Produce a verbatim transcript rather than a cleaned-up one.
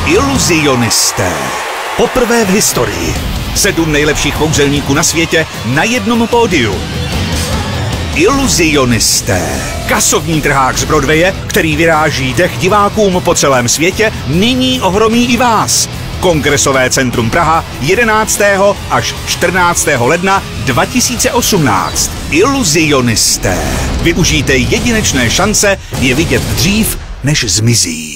Iluzionisté. Poprvé v historii. Sedm nejlepších kouzelníků na světě na jednom pódiu. Iluzionisté. Kasovní trhák z Broadwaye, který vyráží dech divákům po celém světě, nyní ohromí i vás. Kongresové centrum Praha jedenáctého až čtrnáctého ledna dva tisíce osmnáct. Iluzionisté. Využijte jedinečné šance je vidět dřív, než zmizí.